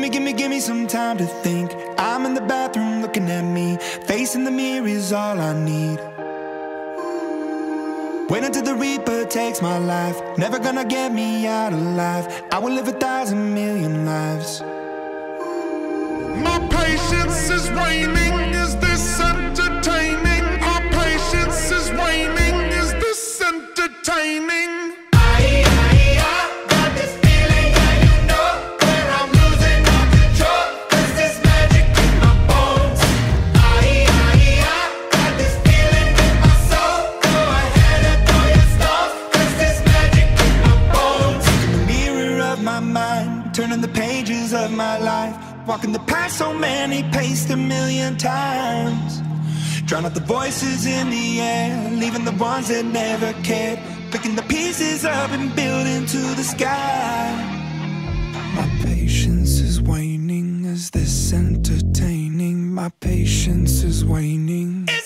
Give me some time to think. I'm in the bathroom looking at me. Facing the mirror is all I need. Wait until the Reaper takes my life. Never gonna get me out alive. I will live 1,000 million lives. My patience is waning. Is this entertaining? Our patience is waning. Is this entertaining? Turning the pages of my life, walking the path so many paced 1,000,000 times. Drown out the voices in the air, leaving the ones that never cared. Picking the pieces up and building to the sky. My patience is waning. Is this entertaining? My patience is waning.